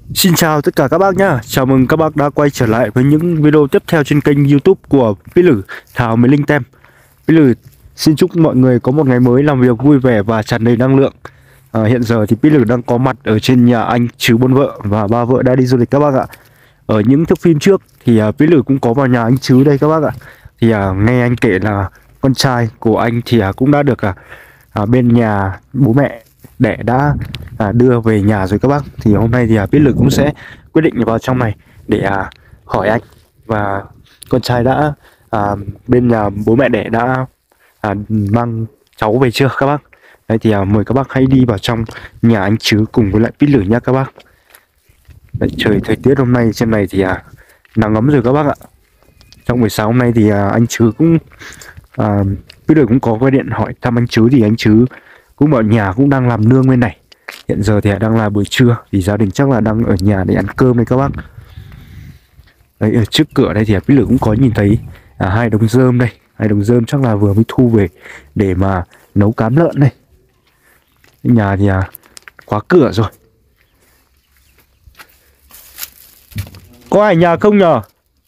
Xin chào tất cả các bác nhá. Chào mừng các bác đã quay trở lại với những video tiếp theo trên kênh YouTube của Pí Lử Thảo Mới Linh Tem. Pí Lử xin chúc mọi người có một ngày mới làm việc vui vẻ và tràn đầy năng lượng. Hiện giờ thì Pí Lử đang có mặt ở trên nhà anh Trứ Bốn Vợ và ba vợ đã đi du lịch các bác ạ. Ở những thước phim trước thì Pí Lử cũng có vào nhà anh Trứ đây các bác ạ. Thì nghe anh kể là con trai của anh thì cũng đã được bên nhà bố mẹ đẻ đã đưa về nhà rồi các bác. Thì hôm nay thì Pí Lử cũng sẽ quyết định vào trong này để hỏi anh và con trai đã bên nhà bố mẹ đẻ đã mang cháu về chưa các bác. Đấy thì mời các bác hãy đi vào trong nhà anh Trứ cùng với lại Pí Lử nhá các bác. Đấy, thời tiết hôm nay trên này thì nắng ấm rồi các bác ạ. Trong buổi sáng hôm nay thì anh Trứ cũng Pí Lử cũng có gọi điện hỏi thăm anh Trứ, thì anh Trứ cũng bảo nhà cũng đang làm nương bên này. Hiện giờ thì đang là buổi trưa thì gia đình chắc là đang ở nhà để ăn cơm đây các bác. Đấy, ở trước cửa đây thì Pí Lử cũng có nhìn thấy hai đống rơm đây. Hai đống rơm chắc là vừa mới thu về để mà nấu cám lợn đây. Nhà thì khóa cửa rồi. Có ai nhà không nhờ?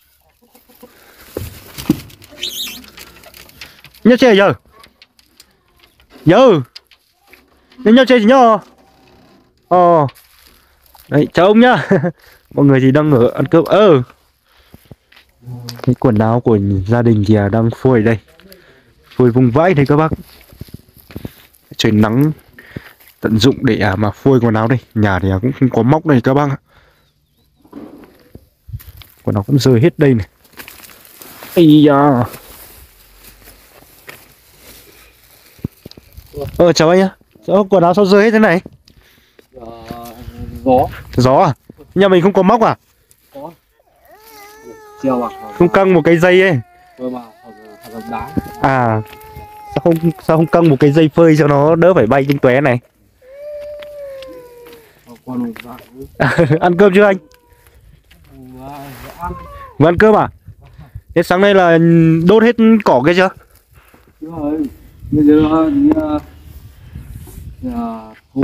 Nhớ chơi giờ. Giờ. Nên nhau chơi gì nhá. Đấy, chào ông nhá. Mọi người thì đang ở ăn cơm. Cái quần áo của gia đình thì đang phơi ở đây. Phơi vùng vãi đây các bác. Trời nắng tận dụng để mà phơi quần áo đây. Nhà thì cũng không có móc đây các bác. Quần áo cũng rơi hết đây này. Ây da. Chào anh nhá. Quần áo sao rơi hết thế này? Gió. Gió à? Nhà mình không có móc à? Có. Treo à? Không căng một cái dây ấy. Phơi mà hợp đá. À, sao không căng một cái dây phơi cho nó đỡ phải bay tung tóe này. Ăn cơm chưa anh? Vừa ăn cơm à? Thế sáng nay là đốt hết cỏ kia chưa? Chưa rồi. Bây giờ đi thu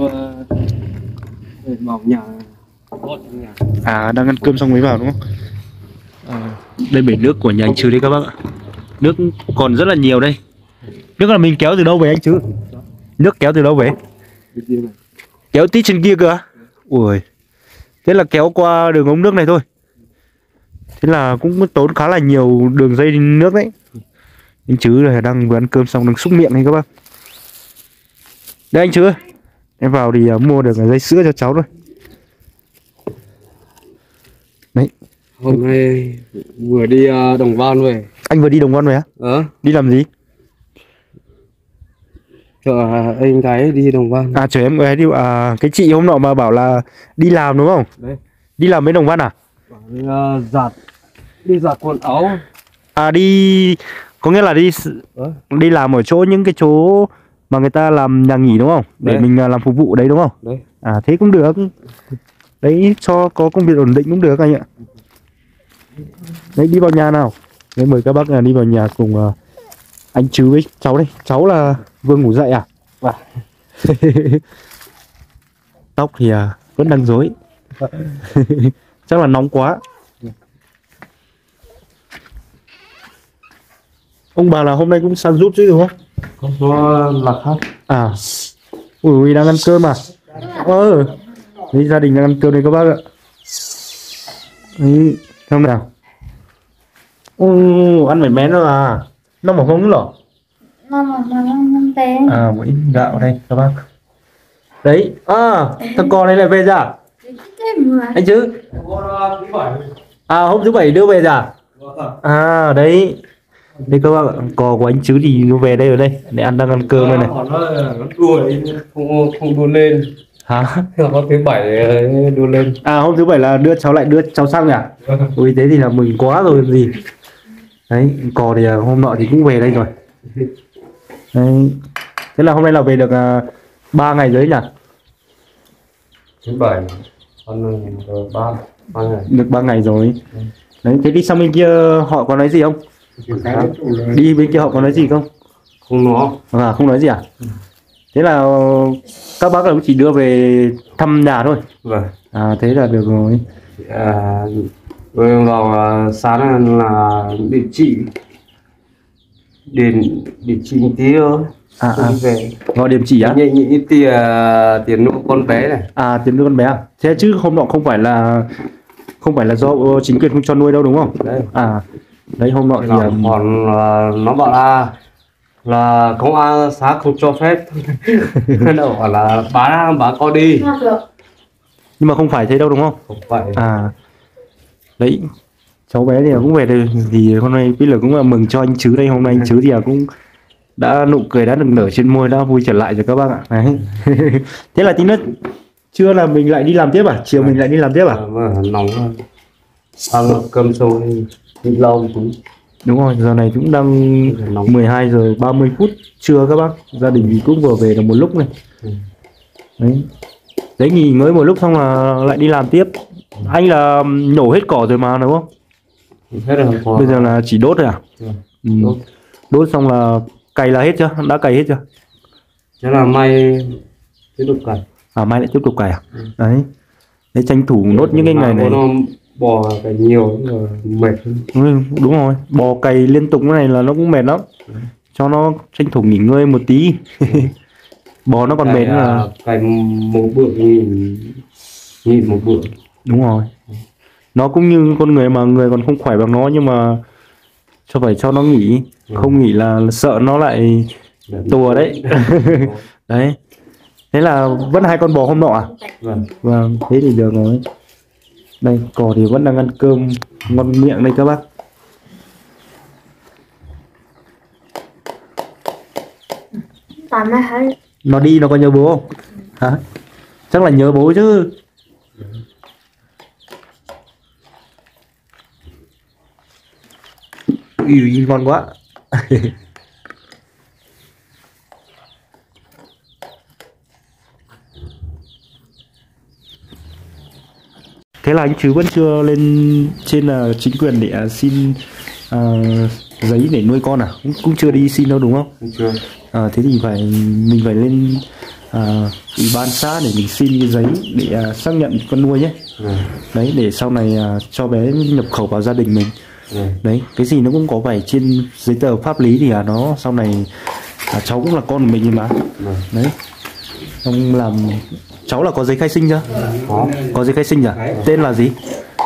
vào nhà. Đang ăn cơm xong mới vào đúng không? Đây bể nước của nhà anh Trứ đấy các bác ạ. Nước còn rất là nhiều đây. Nước là mình kéo từ đâu về anh Trứ? Nước kéo từ đâu về? Kéo tí trên kia cơ. Ui. Thế là kéo qua đường ống nước này thôi. Thế là cũng tốn khá là nhiều đường dây nước đấy. Anh Trứ này đang vừa ăn cơm xong đang xúc miệng này các bác. Đây anh Trứ ơi, em vào thì mua được dây sữa cho cháu thôi. Đấy. Hôm nay vừa đi Đồng Văn về. Anh vừa đi Đồng Văn về á? Đi làm gì? Chờ anh gái đi Đồng Văn. Chờ em gái đi. Cái chị hôm nọ mà bảo là đi làm đúng không? Đấy. Đi làm với Đồng Văn à? Đi giặt quần áo. Đi có nghĩa là đi làm ở chỗ những cái chỗ mà người ta làm nhà nghỉ đúng không? Để đấy. Mình làm phục vụ đấy đúng không? Đấy. Thế cũng được. Đấy, cho có công việc ổn định cũng được anh ạ. Đấy, đi vào nhà nào. Đấy, mời các bác đi vào nhà cùng anh Trứ với cháu đây. Cháu là vừa ngủ dậy à? Vâng. Tóc thì vẫn đang rối. Chắc là nóng quá. Ông bà là hôm nay cũng san giúp chứ đúng không? Không có lạc hát. Ui, đang ăn cơm à? Đấy, gia đình đang ăn cơm đây các bác ạ. Đấy, xem nào. Ăn phải mén rồi à? Nó mà không lỏ. Nó mà không té. Một ít gạo đây các bác. Đấy, thằng con này lại về ra à? Anh Trứ. Hôm thứ bảy đưa về ra à? Đấy. Đây các bác ạ, cò của anh Trứ thì nó về đây, ở đây để đang ăn cơm đây này. Nó đua không đua lên. Hả? Hôm thứ bảy đua lên. Hôm thứ bảy là đưa cháu sang à? Ui, thế thì là mừng quá rồi làm gì. Đấy, cò thì hôm nọ thì cũng về đây rồi. Đấy. Thế là hôm nay là về được 3 ngày rồi nhỉ? Thứ bảy còn 3 ngày. Được 3 ngày rồi. Đấy, thế đi sang bên kia họ có nói gì không? Đi bên kia họ có nói gì không? Không nói. Không nói gì à? Thế là các bác là cũng chỉ đưa về thăm nhà thôi. Vâng. À thế là được rồi. Vừa vào sáng là địa chỉ địa chỉ một tí thôi. Đi về Gọi điểm chỉ á? nhị tiền nuôi con bé này. À tiền nuôi con bé à? Thế chứ hôm nọ không phải là do chính quyền không cho nuôi đâu đúng không? Đấy. À đấy hôm nọ thì còn nó bảo là công an xã không cho phép. Đâu bảo là bán con đi. nhưng mà không phải thế đâu đúng không? Không phải. À đấy cháu bé thì cũng về đây thì hôm nay Phi Lử cũng là mừng cho anh Chứ đây, hôm nay anh Chứ thì cũng đã nụ cười đã được nở trên môi, đã vui trở lại rồi các bác ạ. Đấy. Thế là tí nữa trưa là mình lại đi làm tiếp à? Chiều mình lại đi làm tiếp à? Nóng ăn cơm xong đi lâu cũng Đúng rồi, giờ này cũng đang 12 giờ 30 phút trưa các bác. Gia đình thì cũng vừa về được một lúc này. Đấy nghỉ ngơi một lúc xong là lại đi làm tiếp. Anh là nhổ hết cỏ rồi mà đúng không? Hết rồi. Bây giờ là chỉ đốt rồi à? Đốt xong là cày là hết chưa? Đã cày hết chưa? Thế là may tiếp tục cày. À mai lại tiếp tục cày à? Đấy tranh thủ nốt những cái ngày này. Nó bò cày nhiều rồi mệt. Đúng rồi, bò cày liên tục cái này là nó cũng mệt lắm. Cho nó tranh thủ nghỉ ngơi một tí. Bò nó còn mệt là cày một bữa nghỉ một bữa. Đúng rồi. Nó cũng như con người mà, người còn không khỏe bằng nó nhưng mà phải cho nó nghỉ. Không nghỉ là sợ nó lại tùa đấy. Đấy. Thế là vẫn hai con bò hôm nọ à? Vâng, thế thì được rồi. Đây, cỏ thì vẫn đang ăn cơm ngon miệng đây các bác. Nó đi nó có nhớ bố không? Hả? Chắc là nhớ bố chứ. Ui, ngon quá. Thế là anh Chứ vẫn chưa lên trên chính quyền để xin giấy để nuôi con à? Cũng chưa đi xin đâu đúng không? Chưa. Thế thì mình phải lên ủy ban xã để mình xin cái giấy để xác nhận con nuôi nhé. Đấy để sau này cho bé nhập khẩu vào gia đình mình. Đấy cái gì nó cũng có phải trên giấy tờ pháp lý thì nó sau này cháu cũng là con của mình mà. Đấy xong làm cháu là có giấy khai sinh chưa? Có giấy khai sinh à? Tên là gì?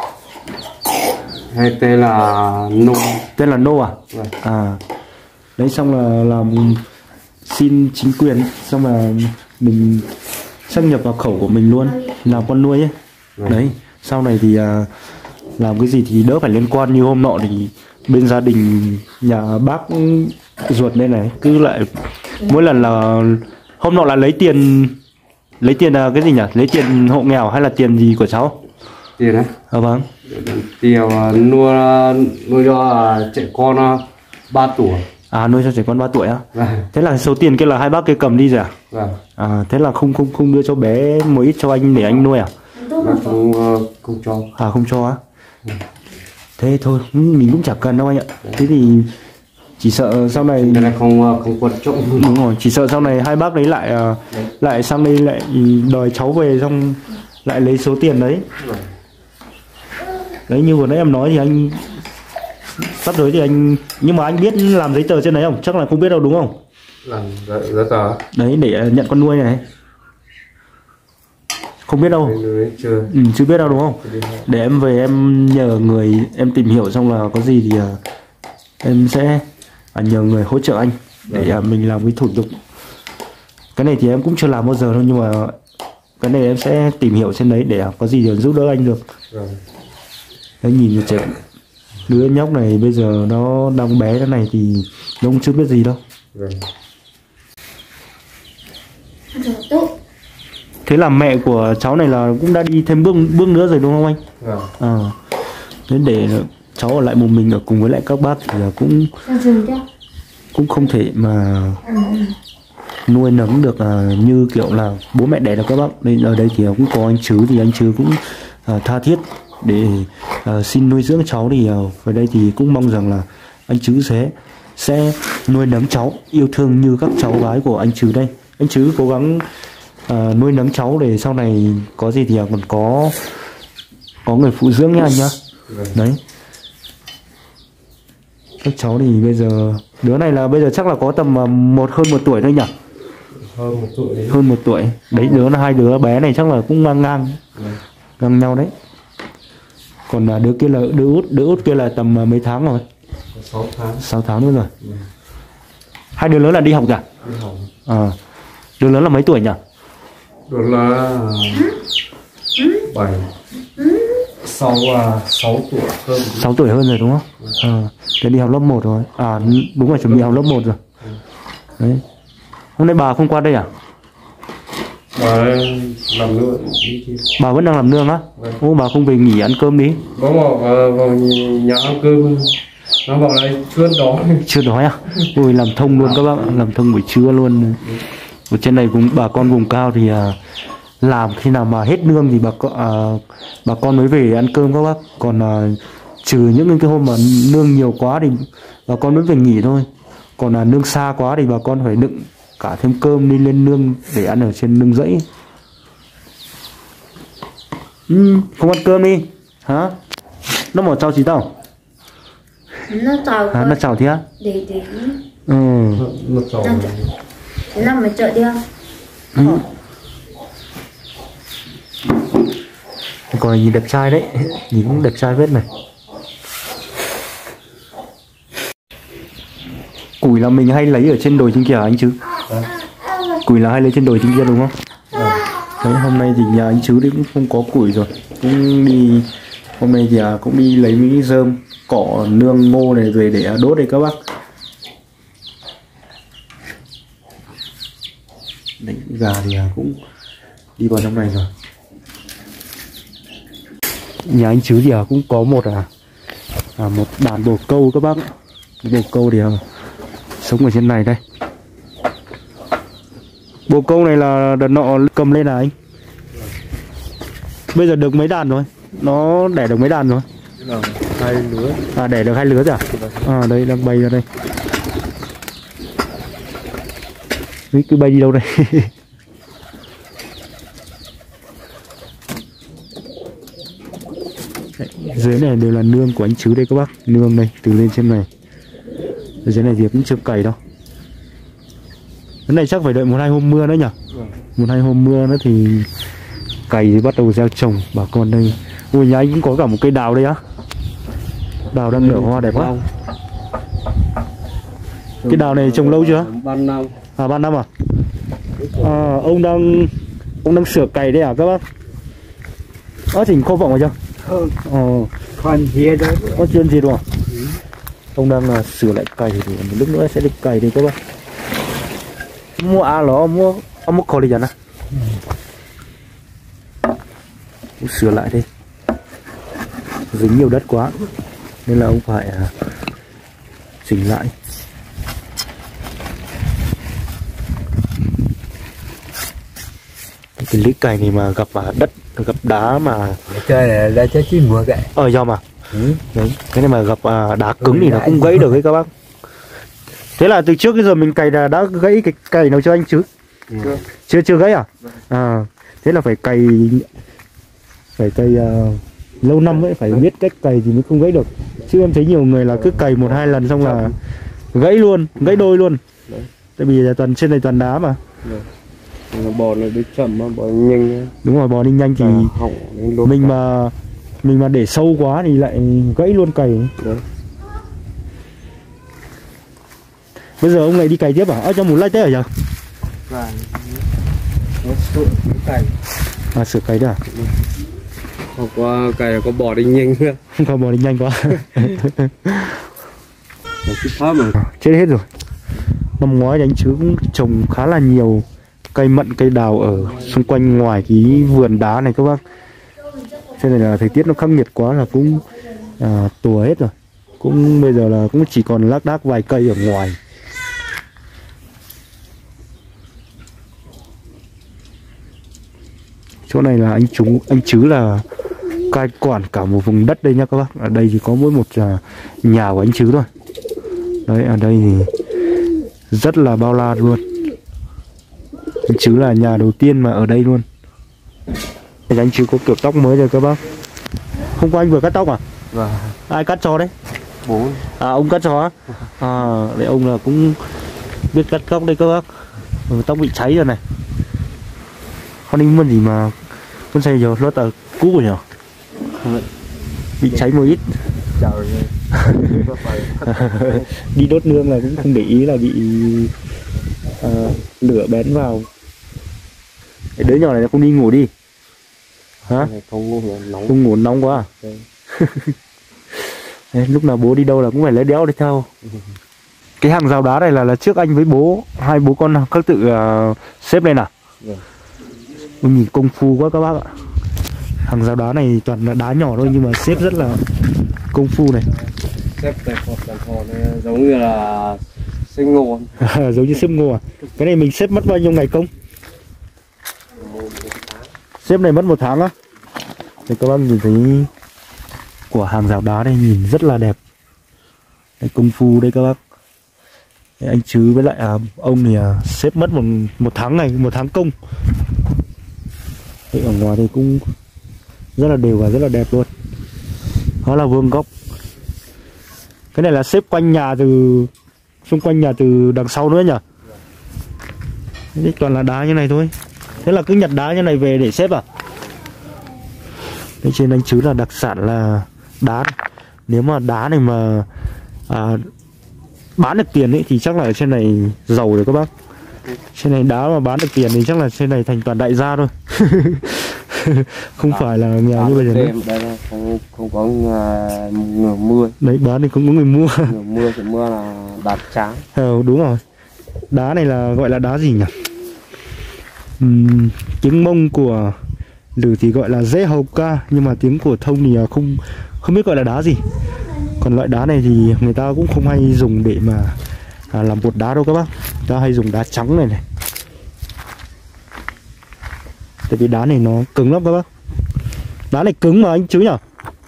Hay tên là Nô. Tên là Nô à? Đấy xong là làm xin chính quyền xong là mình xác nhập vào khẩu của mình luôn làm con nuôi ấy. Đấy sau này thì làm cái gì thì đỡ phải liên quan, như hôm nọ thì bên gia đình nhà bác ruột đây này cứ lại mỗi lần là hôm nọ là lấy tiền là cái gì nhỉ? Lấy tiền hộ nghèo hay là tiền gì của cháu? Tiền đấy. Vâng. Tiền nuôi cho trẻ con 3 tuổi. Nuôi cho trẻ con 3 tuổi á? Thế là số tiền kia là hai bác kia cầm đi rồi à? Thế là không đưa cho bé một ít cho anh để anh nuôi à? Không cho. Không cho á? Thế thôi mình cũng chả cần đâu anh ạ. Thế thì chỉ sợ sau này không quan trọng. Đúng rồi, chỉ sợ sau này hai bác đấy lại sang đây lại đòi cháu về xong lại lấy số tiền đấy. Đấy như vừa nãy em nói thì anh sắp tới thì anh, nhưng mà anh biết làm giấy tờ trên đấy không? Chắc là không biết đâu đúng không? Làm giấy tờ đấy để nhận con nuôi này. Không biết đâu. Chưa biết đâu đúng không? Để em về em nhờ người em tìm hiểu xong là có gì thì em sẽ nhờ người hỗ trợ anh để mình làm cái thủ tục. Cái này thì em cũng chưa làm bao giờ đâu, nhưng mà cái này em sẽ tìm hiểu trên đấy để có gì thì giúp đỡ anh được. Đấy nhìn trẻ đứa nhóc này bây giờ nó đang bé thế này thì nó cũng chưa biết gì đâu. Thế là mẹ của cháu này là cũng đã đi thêm bước nữa rồi đúng không anh? Thế để cháu ở lại một mình ở cùng với lại các bác thì cũng không thể mà nuôi nấng được như kiểu là bố mẹ đẻ được các bác. Nên ở đây thì cũng có anh Chứ, thì anh Chứ cũng tha thiết để xin nuôi dưỡng cháu, thì ở đây thì cũng mong rằng là anh Chứ sẽ nuôi nấng cháu yêu thương như các cháu gái của anh Chứ đây. Anh Chứ cố gắng nuôi nấng cháu để sau này có gì thì còn có người phụ dưỡng nha anh nhá. Đấy, các cháu thì bây giờ đứa này là bây giờ chắc là có tầm hơn 1 tuổi thôi nhỉ. Hơn 1 tuổi đấy. Hơn 1 tuổi đấy, hai đứa bé này chắc là cũng ngang nhau đấy. Còn đứa kia là đứa út kia là tầm mấy tháng rồi? 6 tháng. 6 tháng nữa rồi. Hai đứa lớn là đi học à? Đi học. Đứa lớn là mấy tuổi nhỉ? Đó là 7 6 tuổi hơn. 6 tuổi hơn rồi đúng không? Thế đi học lớp 1 rồi. Đúng rồi, chuẩn bị học lớp 1 rồi. Đấy. Hôm nay bà không qua đây à? Bà làm nương. Bà vẫn đang làm nương á? Ô, bà không về nghỉ ăn cơm đi. Có vào nhà ăn cơm. Nó bảo là chưa đói. Chưa đói à? Ui, làm thông luôn các bác, làm thông buổi trưa luôn. Ở trên này bà con vùng cao thì làm khi nào mà hết nương thì bà con mới về ăn cơm các bác. Còn trừ những cái hôm mà nương nhiều quá thì bà con mới về nghỉ thôi. Còn nương xa quá thì bà con phải đựng cả thêm cơm đi lên nương để ăn ở trên nương rẫy. Không ăn cơm đi hả? Nó bỏ chào chị tao. Nó chào Nó chào thế á? để Nó chào. thế là mày chợ đi không? Còn nhìn đẹp trai đấy, nhìn cũng đẹp trai phết này. Củi là mình hay lấy ở trên đồi trên kia hả anh chứ? Củi là hay lấy trên đồi trên kia đúng không? Đấy, hôm nay thì nhà anh chứ thì cũng không có củi rồi, cũng đi hôm nay thì cũng đi lấy mấy rơm cỏ nương ngô này về để đốt đây các bác. Đấy, gà thì cũng đi vào trong này rồi. Nhà anh chứ thì cũng có một đàn bồ câu các bác. Bồ câu thì sống ở trên này đây. Bồ câu này là đợt nọ cầm lên là anh. Bây giờ được mấy đàn rồi? Nó đẻ được mấy đàn rồi? 2 lứa. Đẻ được 2 lứa rồi à? Đây đang bay ra đây. Đấy, cứ bay đi đâu đây? Đấy, dưới này đều là nương của anh chứ đây các bác. Nương đây, từ lên trên này. Ở dưới này thì cũng chưa cày đâu. Cái này chắc phải đợi 1-2 hôm mưa nữa nhỉ? 1-2 hôm mưa nữa thì cày thì bắt đầu gieo trồng bà con đây. Ui, nhà anh cũng có cả một cây đào đây á. Đào đang nở hoa đẹp quá. Cái đào này trồng lâu chưa? 3 năm. 3 năm à? Ông đang sửa cày đấy à các bác? Chỉnh khô vọng rồi chưa? Khoan gì đó. Chưa gì đâu à? Ông đang sửa lại cày thì một lúc nữa sẽ được cày đi các bác. Mua mua khó đi à? Sửa lại đi, dính nhiều đất quá nên là ông phải chỉnh lại. Cái lưỡi cày này mà gặp đất, gặp đá mà chơi là chơi chỉ mưa cái. Do mà đấy, cái này mà gặp đá cứng thì nó cũng gãy được đấy các bác. Thế là từ trước cái giờ mình cày là đã gãy cái cày nào cho anh chứ? Chưa gãy à? Thế là phải cày lâu năm ấy, phải biết cách cày thì mới không gãy được. Chứ em thấy nhiều người là cứ cày 1-2 lần xong là gãy luôn, gãy đôi luôn. Tại vì là trên này toàn đá mà. Bò này đi chậm mà bò nhanh. Đúng rồi, bò đi nhanh thì mình mà để sâu quá thì lại gãy luôn cày. Bây giờ ông lại đi cày tiếp à? Cho một lai tết ở nhờ? Nó sửa cày. Sửa cày đó à? Hôm qua cày có bò đi nhanh nữa. Không có bò đi nhanh quá. Chết hết rồi. Năm ngoái anh chứ cũng trồng khá là nhiều cây mận, cây đào ở xung quanh ngoài cái vườn đá này các bác. Cho nên là thời tiết nó khắc nghiệt quá là cũng tùa hết rồi. Cũng bây giờ là cũng chỉ còn lác đác vài cây ở ngoài. Chỗ này là anh chứ là cai quản cả một vùng đất đây nha các bác. Ở đây chỉ có mỗi một nhà của anh chứ thôi. Đấy, ở đây thì rất là bao la luôn. Anh Chứ là nhà đầu tiên mà ở đây luôn. Anh Chứ có kiểu tóc mới rồi các bác. Hôm qua anh vừa cắt tóc à? Vâng. Ai cắt cho đấy? Bố. À ông cắt cho á? À đấy, ông là cũng biết cắt tóc đây các bác. Tóc bị cháy rồi này. Con anh muốn gì mà con xe giờ nó ở cũ rồi nhỉ? Bị cháy một ít. Chào Đi đốt nương là cũng không để ý là bị lửa bén vào. Cái đứa nhỏ này nó không đi ngủ đi hả? Không ngủ nóng. Không ngủ nóng quá à? Đấy, lúc nào bố đi đâu là cũng phải lấy đéo đi theo. Cái hàng rào đá này là trước anh với bố, hai bố con các tự xếp lên à? Mình nhìn công phu quá các bác ạ. Hàng rào đá này toàn là đá nhỏ thôi nhưng mà xếp rất là công phu này. Xếp đẹp hột này giống như là xếp ngô. Giống như xếp ngô à? Cái này mình xếp mất bao nhiêu ngày công? Xếp này mất 1 tháng á. Thì các bác nhìn thấy của hàng rào đá đây nhìn rất là đẹp. Đây, công phu đây các bác. Đây, anh Chứ với lại ông thì xếp mất một tháng này, 1 tháng công. Đây, ở ngoài đây cũng rất là đều và rất là đẹp luôn. Đó là vuông góc. Cái này là xếp quanh nhà từ xung quanh nhà từ đằng sau nữa nhỉ? Đấy, toàn là đá như này thôi. Thế là cứ nhặt đá như này về để xếp à? Đây trên anh Chứ là đặc sản là đá này. Nếu mà đá này mà bán được tiền ấy thì chắc là ở trên này giàu rồi các bác. Trên này đá mà bán được tiền thì chắc là trên này thành toàn đại gia thôi. Không phải là nghèo như bây giờ nữa. Đây là không có người mua. Đấy, bán thì không có người mua. Người mua thì mua là bạc trắng. Đúng rồi. Đá này là gọi là đá gì nhỉ? Tiếng Mông của Lử thì gọi là dễ hầu ca, nhưng mà tiếng của Thông thì không biết gọi là đá gì. Còn loại đá này thì người ta cũng không hay dùng để mà làm bột đá đâu các bác. Người ta hay dùng đá trắng này này. Tại vì đá này nó cứng lắm các bác. Đá này cứng mà anh Chứ nhỉ?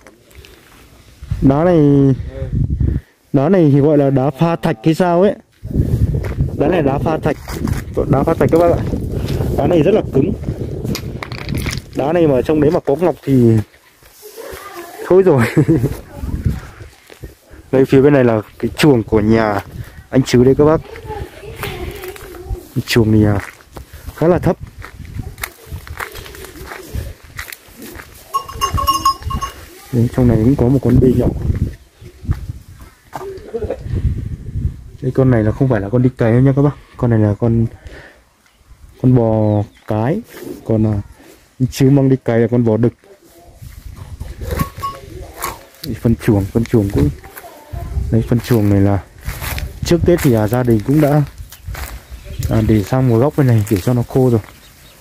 Đá này thì gọi là đá pha thạch hay sao ấy. Đá này đá pha thạch. Đá pha thạch các bác ạ. Đá này rất là cứng. Đá này mà trong đấy mà có ngọc thì thôi rồi. Đây phía bên này là cái chuồng của nhà anh Chứ đây các bác. Chuồng thì khá là thấp. Đấy, trong này cũng có một con bê nhỏ. Đây con này là không phải là con đi cày đâu nha các bác. Con này là con bò cái. Còn Chứ mang đi cày là con bò đực. Phân chuồng cũng đấy, phân chuồng này là trước Tết thì gia đình cũng đã để sang một góc bên này để cho nó khô rồi.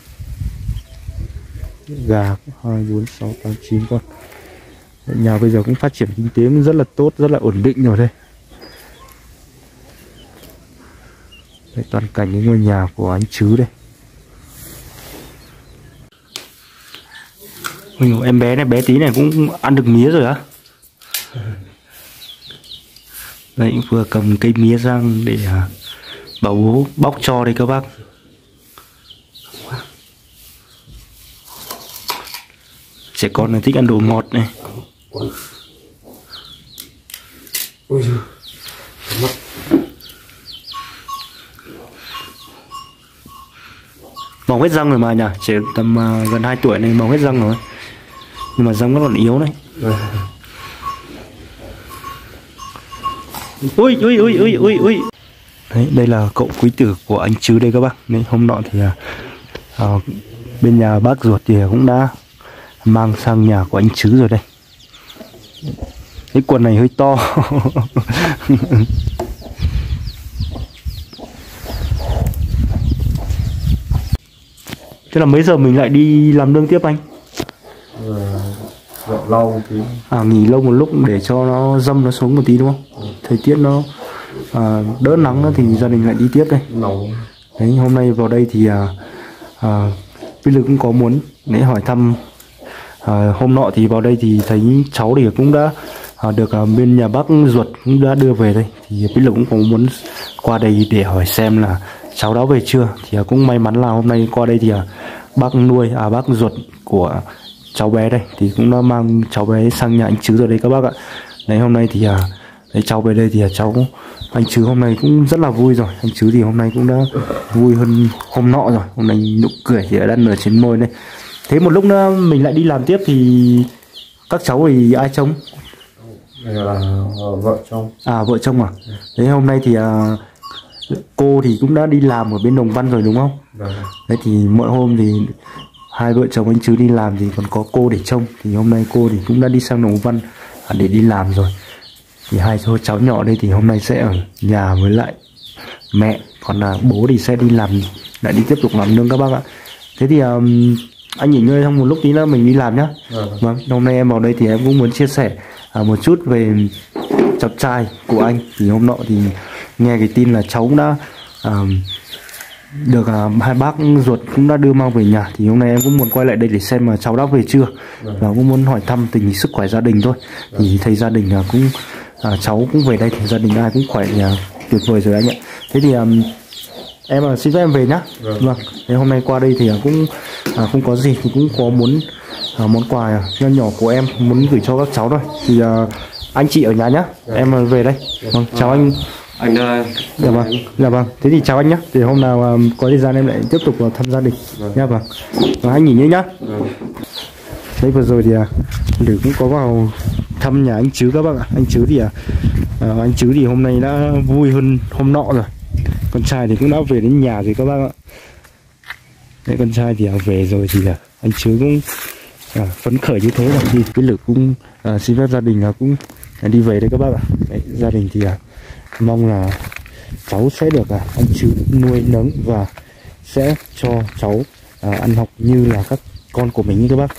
Gà 2, 4, 6, 8, 9 con. Nhà bây giờ cũng phát triển kinh tế cũng rất là tốt, rất là ổn định rồi đây. Đây, toàn cảnh những ngôi nhà của anh Chứ đây. Em bé này, bé tí này cũng ăn được mía rồi á. Đây vừa cầm cây mía rang để bảo bố bóc cho đây các bác. Trẻ con này thích ăn đồ ngọt này. Màu hết răng rồi mà nhỉ, trẻ tầm gần 2 tuổi này màu hết răng rồi. Nhưng mà răng nó còn yếu đấy. Ui. Đấy, đây là cậu quý tử của anh Chứ đây các bác. Đấy, hôm nọ thì bên nhà bác ruột thì cũng đã mang sang nhà của anh Chứ rồi đây. Cái quần này hơi to. Thế là mấy giờ mình lại đi làm nương tiếp anh? Lâu một tí. Nghỉ lâu một lúc để cho nó dâm nó xuống một tí đúng không? Thời tiết nó đỡ nắng nữa thì gia đình lại đi tiếp đây. Đấy, hôm nay vào đây thì Phi Lực cũng có muốn để hỏi thăm. Hôm nọ thì vào đây thì thấy cháu thì cũng đã được bên nhà bác ruột cũng đã đưa về đây, thì Phi Lực cũng có muốn qua đây để hỏi xem là cháu đã về chưa. Thì cũng may mắn là hôm nay qua đây thì bác nuôi bác ruột của cháu bé đây thì cũng đã mang cháu bé sang nhà anh Chứ rồi đấy các bác ạ. Đấy hôm nay thì đấy cháu về đây thì anh Chứ hôm nay cũng rất là vui rồi. Anh Chứ thì hôm nay cũng đã vui hơn hôm nọ rồi. Hôm nay nụ cười thì đã nở trên môi đây. Thế một lúc nữa mình lại đi làm tiếp thì các cháu thì ai trông? Đây là vợ chồng. Vợ chồng à? Thế hôm nay thì cô thì cũng đã đi làm ở bên Đồng Văn rồi đúng không? Vâng. Đấy thì mỗi hôm thì hai vợ chồng anh Chứ đi làm thì còn có cô để trông. Thì hôm nay cô thì cũng đã đi sang Đồng Văn để đi làm rồi. Thì hai cháu nhỏ đây thì hôm nay sẽ ở nhà với lại mẹ. Còn là bố thì sẽ đi làm, lại đi tiếp tục làm nương các bác ạ. Thế thì anh nghỉ ngơi trong một lúc tí nữa mình đi làm nhá. Vâng, hôm nay em vào đây thì em cũng muốn chia sẻ một chút về cháu trai của anh. Thì hôm nọ thì nghe cái tin là cháu cũng đã được hai bác ruột cũng đã đưa mang về nhà. Thì hôm nay em cũng muốn quay lại đây để xem mà cháu đã về chưa. Và cũng muốn hỏi thăm tình hình sức khỏe gia đình thôi. Thì thấy gia đình cũng cháu cũng về đây thì gia đình ai cũng khỏe tuyệt vời rồi anh ạ. Thế thì em xin phép em về nhá. Vâng. Thế hôm nay qua đây thì cũng không có gì thì cũng có muốn món quà nho nhỏ của em muốn gửi cho các cháu thôi. Thì anh chị ở nhà nhá. Em về đây. Vâng, chào anh. Anh Dạ vâng. Thế thì chào anh nhá. Thì hôm nào có thời gian em lại tiếp tục vào thăm gia đình nhá. Vâng. Và anh nghỉ ngơi nhá. Đấy vừa rồi thì Lử cũng có vào thăm nhà anh Chứ các bác ạ. Anh Chứ thì hôm nay đã vui hơn hôm nọ rồi. Con trai thì cũng đã về đến nhà rồi các bác ạ. Đấy, con trai thì về rồi thì anh Chứ cũng phấn khởi như thế rồi. Thì cái Lử cũng xin phép gia đình cũng đi về đấy các bác ạ. Đấy, gia đình thì mong là cháu sẽ được anh Chứ nuôi nấng và sẽ cho cháu ăn học như là các con của mình như các bác.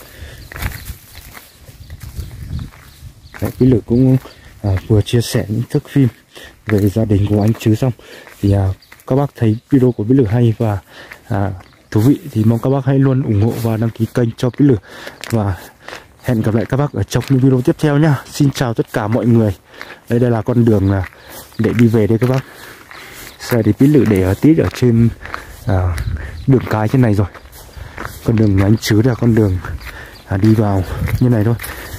Đấy, cái Lử cũng vừa chia sẻ những thước phim về gia đình của anh Chứ xong thì các bác thấy video của Bí Lử hay và thú vị thì mong các bác hãy luôn ủng hộ và đăng ký kênh cho Bí Lử. Và hẹn gặp lại các bác ở trong những video tiếp theo nhá. Xin chào tất cả mọi người. Đây là con đường để đi về đây các bác. Xe thì Bí Lử để ở tít ở trên đường cái trên này rồi. Con đường anh Chứ là con đường đi vào như này thôi.